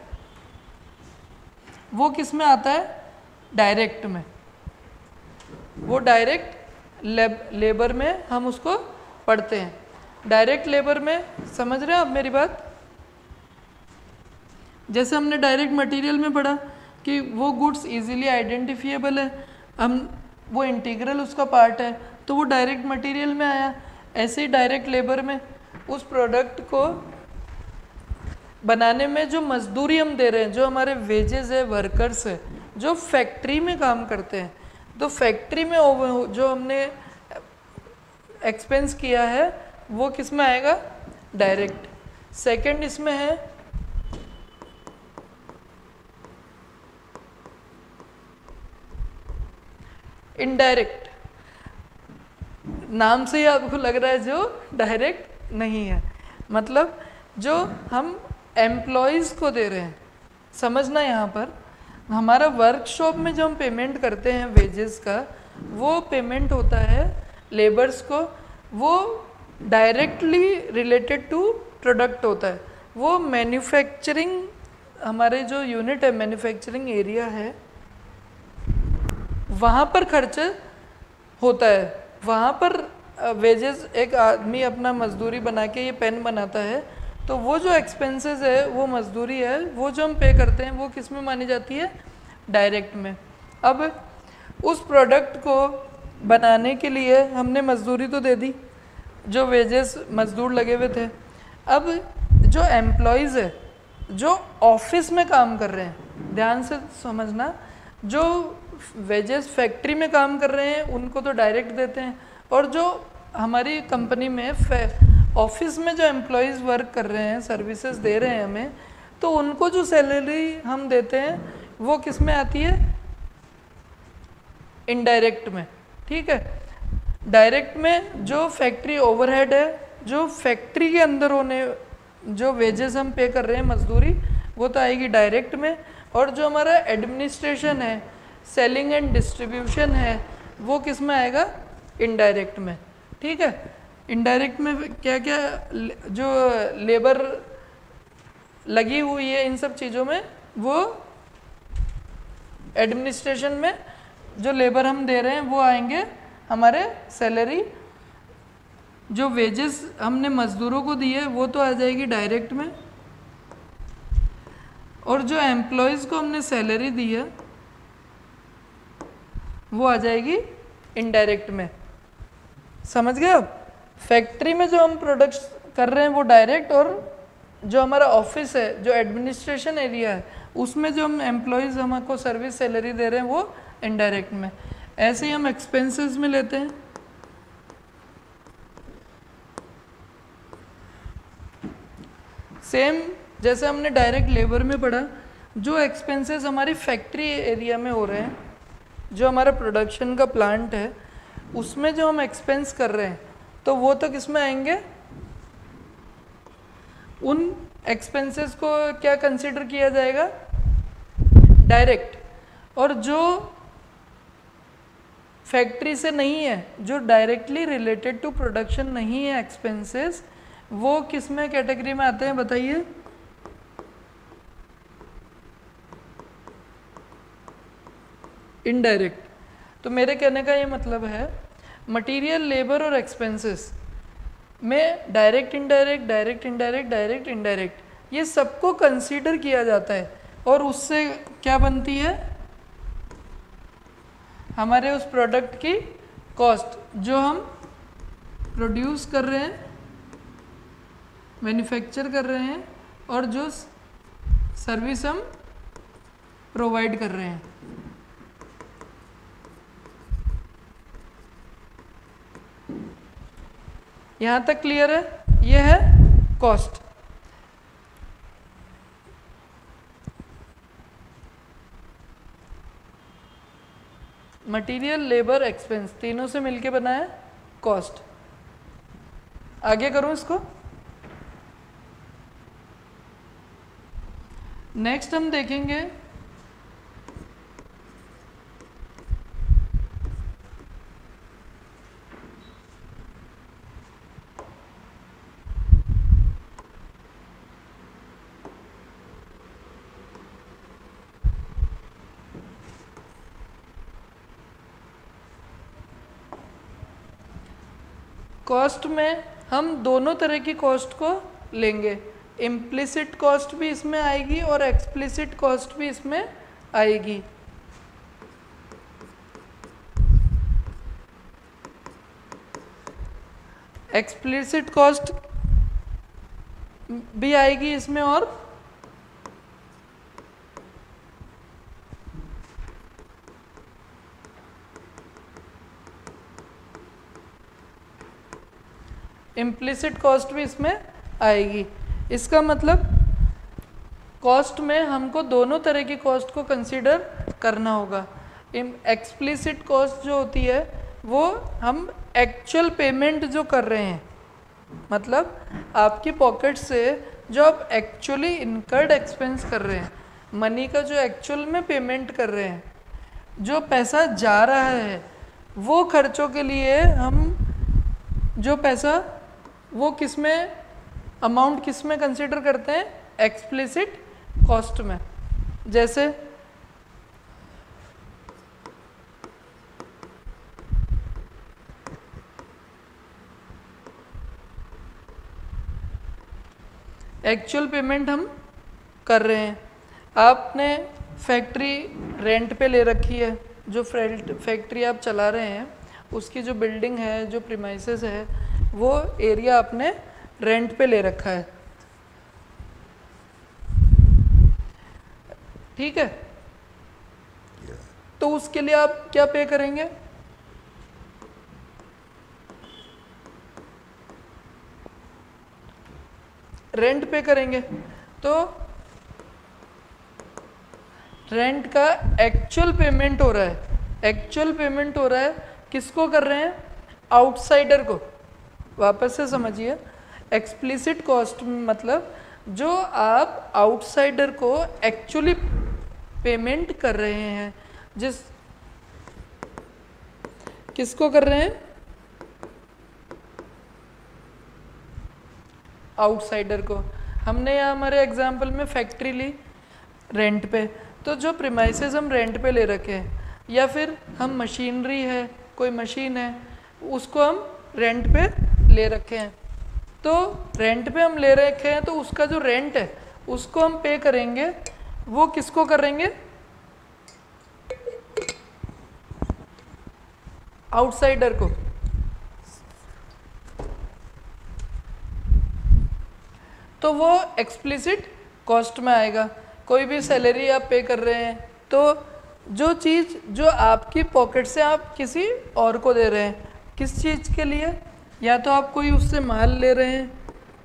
वो किस में आता है? डायरेक्ट में। वो डायरेक्ट लेब, लेबर में हम उसको पढ़ते हैं। डायरेक्ट लेबर में समझ रहे हैं आप मेरी बात? जैसे हमने डायरेक्ट मटेरियल में पढ़ा कि वो गुड्स इजीली आइडेंटिफिएबल है, हम वो इंटीग्रल उसका पार्ट है, तो वो डायरेक्ट मटेरियल में आया। ऐसे ही डायरेक्ट लेबर में उस प्रोडक्ट को बनाने में जो मजदूरी हम दे रहे हैं, जो हमारे वेजेस है, वर्कर्स है, जो फैक्ट्री में काम करते हैं, तो फैक्ट्री में जो हमने एक्सपेंस किया है वो किस में आएगा, डायरेक्ट। सेकंड इसमें है इनडायरेक्ट। नाम से ही आपको लग रहा है जो डायरेक्ट नहीं है, मतलब जो हम एम्प्लॉयज़ को दे रहे हैं। समझना यहाँ पर, हमारा वर्कशॉप में जो हम पेमेंट करते हैं वेजेस का, वो पेमेंट होता है लेबर्स को, वो डायरेक्टली रिलेटेड टू प्रोडक्ट होता है। वो मैन्युफैक्चरिंग, हमारे जो यूनिट है, मैन्युफैक्चरिंग एरिया है, वहाँ पर खर्च होता है। वहाँ पर वेजेस, एक आदमी अपना मजदूरी बना के ये पेन बनाता है, तो वो जो एक्सपेंसेस है, वो मजदूरी है, वो जो हम पे करते हैं, वो किस में मानी जाती है, डायरेक्ट में। अब उस प्रोडक्ट को बनाने के लिए हमने मजदूरी तो दे दी, जो वेजेस मजदूर लगे हुए थे। अब जो एम्प्लॉयज़ है, जो ऑफिस में काम कर रहे हैं, ध्यान से समझना, जो वेजेस फैक्ट्री में काम कर रहे हैं उनको तो डायरेक्ट देते हैं, और जो हमारी कंपनी में ऑफिस में जो एम्प्लॉयज़ वर्क कर रहे हैं, सर्विसेज दे रहे हैं हमें, तो उनको जो सैलरी हम देते हैं वो किस में आती है, इनडायरेक्ट में। ठीक है, डायरेक्ट में जो फैक्ट्री ओवरहेड है, जो फैक्ट्री के अंदर होने जो वेजेस हम पे कर रहे हैं मजदूरी, वो तो आएगी डायरेक्ट में। और जो हमारा एडमिनिस्ट्रेशन है, सेलिंग एंड डिस्ट्रीब्यूशन है, वो किस में आएगा, इनडायरेक्ट में। ठीक है, इनडायरेक्ट में क्या क्या जो लेबर लगी हुई है इन सब चीज़ों में, वो एडमिनिस्ट्रेशन में जो लेबर हम दे रहे हैं वो आएंगे हमारे सैलरी। जो वेजेस हमने मजदूरों को दी है वो तो आ जाएगी डायरेक्ट में, और जो एम्प्लॉयज़ को हमने सैलरी दी है वो आ जाएगी इनडायरेक्ट में। समझ गए आप? फैक्ट्री में जो हम प्रोडक्ट्स कर रहे हैं वो डायरेक्ट, और जो हमारा ऑफिस है, जो एडमिनिस्ट्रेशन एरिया है, उसमें जो हम एम्प्लॉयज़ हमको सर्विस सैलरी दे रहे हैं वो इनडायरेक्ट में। ऐसे ही हम एक्सपेंसेस में लेते हैं। सेम जैसे हमने डायरेक्ट लेबर में पढ़ा, जो एक्सपेंसेस हमारी फैक्ट्री एरिया में हो रहे हैं, जो हमारा प्रोडक्शन का प्लांट है, उसमें जो हम एक्सपेंस कर रहे हैं, तो वो तो किस में आएंगे, उन एक्सपेंसेस को क्या कंसीडर किया जाएगा, डायरेक्ट। और जो फैक्ट्री से नहीं है, जो डायरेक्टली रिलेटेड टू प्रोडक्शन नहीं है एक्सपेंसेस, वो किस में कैटेगरी में आते हैं बताइए, इनडायरेक्ट। तो मेरे कहने का ये मतलब है, मटेरियल, लेबर और एक्सपेंसेस में direct indirect, direct indirect, direct indirect, ये सबको कंसीडर किया जाता है, और उससे क्या बनती है, हमारे उस प्रोडक्ट की कॉस्ट, जो हम प्रोड्यूस कर रहे हैं, मैन्युफैक्चर कर रहे हैं, और जो सर्विस हम प्रोवाइड कर रहे हैं। यहाँ तक क्लियर है? ये है कॉस्ट। मटेरियल, लेबर, एक्सपेंस, तीनों से मिलके बना है कॉस्ट। आगे करूं इसको। नेक्स्ट हम देखेंगे कॉस्ट में हम दोनों तरह की कॉस्ट को लेंगे। इम्प्लिसिट कॉस्ट भी इसमें आएगी और एक्सप्लिसिट कॉस्ट भी इसमें आएगी। एक्सप्लिसिट कॉस्ट भी आएगी इसमें, और इम्प्लिसिट कॉस्ट भी इसमें आएगी। इसका मतलब कॉस्ट में हमको दोनों तरह की कॉस्ट को कंसीडर करना होगा। एक्सप्लिसिट कॉस्ट जो होती है वो हम एक्चुअल पेमेंट जो कर रहे हैं, मतलब आपकी पॉकेट से जो आप एक्चुअली इनकर्ड एक्सपेंस कर रहे हैं, मनी का जो एक्चुअल में पेमेंट कर रहे हैं, जो पैसा जा रहा है, वो खर्चों के लिए हम जो पैसा वो किस में अमाउंट किस में कंसीडर करते हैं, एक्सप्लिसिट कॉस्ट में। जैसे एक्चुअल पेमेंट हम कर रहे हैं, आपने फैक्ट्री रेंट पे ले रखी है, जो फैक्ट्री आप चला रहे हैं उसकी जो बिल्डिंग है, जो प्रीमाइसेस है, वो एरिया आपने रेंट पे ले रखा है, ठीक है। तो उसके लिए आप क्या पे करेंगे, रेंट पे करेंगे। तो रेंट का एक्चुअल पेमेंट हो रहा है, एक्चुअल पेमेंट हो रहा है किसको कर रहे हैं, आउटसाइडर को। वापस से समझिए, एक्सप्लिसिट कॉस्ट मतलब जो आप आउटसाइडर को एक्चुअली पेमेंट कर रहे हैं, जिस किसको कर रहे हैं, आउटसाइडर को। हमने यहाँ हमारे एग्जाम्पल में फैक्ट्री ली रेंट पे, तो जो प्रीमाइसेस हम रेंट पे ले रखे हैं, या फिर हम मशीनरी है, कोई मशीन है, उसको हम रेंट पे ले रखे हैं। तो रेंट पे हम ले रखे हैं, तो उसका जो रेंट है उसको हम पे करेंगे, वो किसको करेंगे, आउटसाइडर को। तो वो एक्सप्लिसिट कॉस्ट में आएगा। कोई भी सैलरी आप पे कर रहे हैं, तो जो चीज़ जो आपकी पॉकेट से आप किसी और को दे रहे हैं, किस चीज़ के लिए, या तो आप कोई उससे माल ले रहे हैं,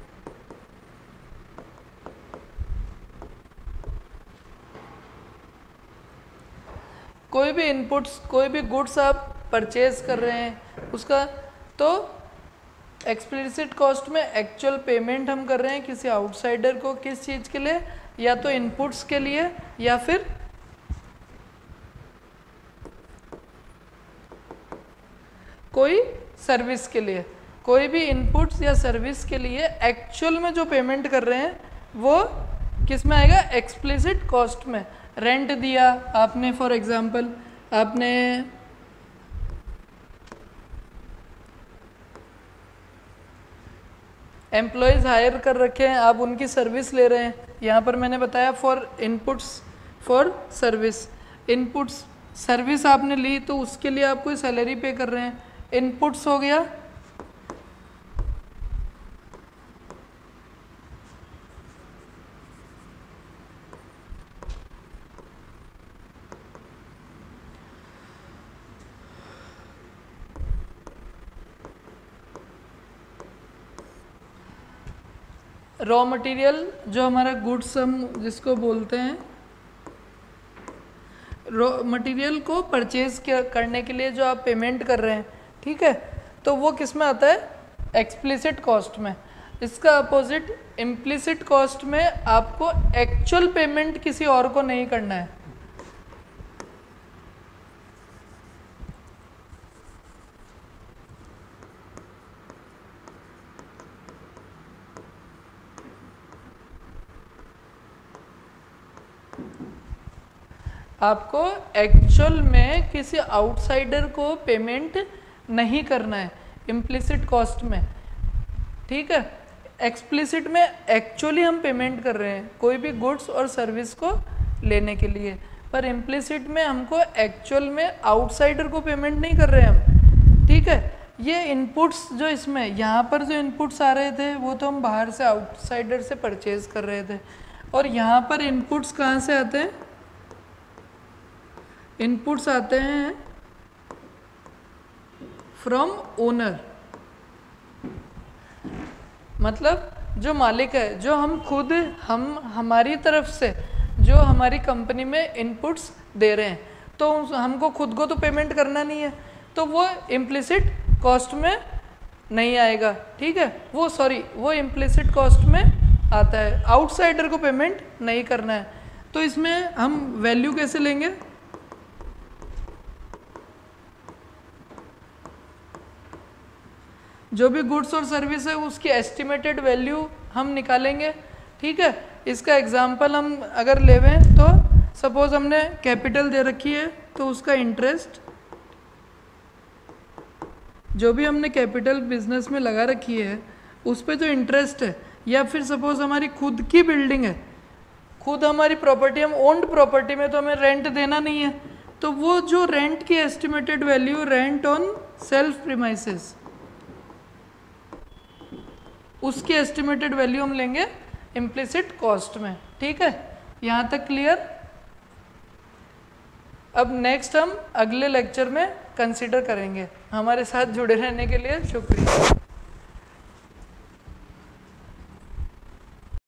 कोई भी इनपुट्स, कोई भी गुड्स आप परचेज कर रहे हैं उसका, तो एक्सप्लिसिट कॉस्ट में एक्चुअल पेमेंट हम कर रहे हैं किसी आउटसाइडर को, किस चीज़ के लिए, या तो इनपुट्स के लिए या फिर कोई सर्विस के लिए। कोई भी इनपुट्स या सर्विस के लिए एक्चुअल में जो पेमेंट कर रहे हैं वो किस में आएगा, एक्सप्लिसिट कॉस्ट में। रेंट दिया आपने, फॉर एग्जांपल आपने एम्प्लॉयज़ हायर कर रखे हैं, आप उनकी सर्विस ले रहे हैं। यहाँ पर मैंने बताया for inputs for service, inputs service आपने ली तो उसके लिए आप कोई सैलरी पे कर रहे हैं, इनपुट्स हो गया। रॉ मटेरियल जो हमारा गुड्स हम जिसको बोलते हैं, रॉ मटेरियल को परचेज करने के लिए जो आप पेमेंट कर रहे हैं, ठीक है, तो वो किस में आता है, एक्सप्लिसिट कॉस्ट में। इसका अपोजिट इम्प्लिसिट कॉस्ट में आपको एक्चुअल पेमेंट किसी और को नहीं करना है। आपको एक्चुअल में किसी आउटसाइडर को पेमेंट नहीं करना है इम्प्लिसिट कॉस्ट में, ठीक है। एक्सप्लिसिट में एक्चुअली हम पेमेंट कर रहे हैं कोई भी गुड्स और सर्विस को लेने के लिए, पर इम्प्लिसिट में हमको एक्चुअल में आउटसाइडर को पेमेंट नहीं कर रहे हम, ठीक है। ये इनपुट्स जो इसमें यहाँ पर जो इनपुट्स आ रहे थे वो तो हम बाहर से आउटसाइडर से परचेज कर रहे थे, और यहाँ पर इनपुट्स कहाँ से आते हैं, इनपुट्स आते हैं फ्रॉम ओनर। मतलब जो मालिक है, जो हम खुद हम हमारी तरफ से जो हमारी कंपनी में इनपुट्स दे रहे हैं, तो हमको खुद को तो पेमेंट करना नहीं है, तो वो इम्प्लिसिट कॉस्ट में नहीं आएगा, ठीक है। वो सॉरी वो इम्प्लिसिट कॉस्ट में आता है, आउटसाइडर को पेमेंट नहीं करना है। तो इसमें हम वैल्यू कैसे लेंगे? जो भी गुड्स और सर्विस है उसकी एस्टिमेटेड वैल्यू हम निकालेंगे, ठीक है। इसका एग्जांपल हम अगर लेवें तो सपोज हमने कैपिटल दे रखी है, तो उसका इंटरेस्ट जो भी हमने कैपिटल बिजनेस में लगा रखी है उस पे जो इंटरेस्ट है, या फिर सपोज हमारी खुद की बिल्डिंग है, खुद हमारी प्रॉपर्टी, हम ओन्ड प्रॉपर्टी में तो हमें रेंट देना नहीं है, तो वो जो रेंट की estimated value, rent on self premises, उसकी एस्टिमेटेड वैल्यू हम लेंगे इम्प्लिसिट कॉस्ट में, ठीक है। यहाँ तक क्लियर? अब नेक्स्ट हम अगले लेक्चर में कंसीडर करेंगे। हमारे साथ जुड़े रहने के लिए शुक्रिया।